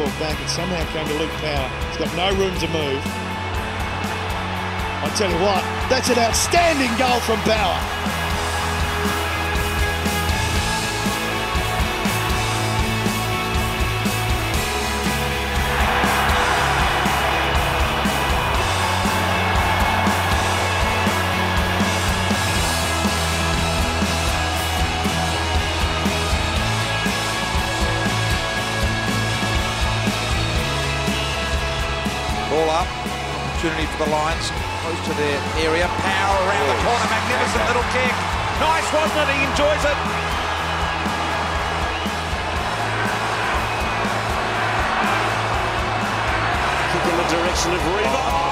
ball back. It somehow came to Luke Power. He's got no room to move. I tell you what, that's an outstanding goal from Power. Ball up, opportunity for the Lions, close to their area. Power around the corner, magnificent little kick. Nice, wasn't it? He enjoys it. Kick in the direction of Reaver.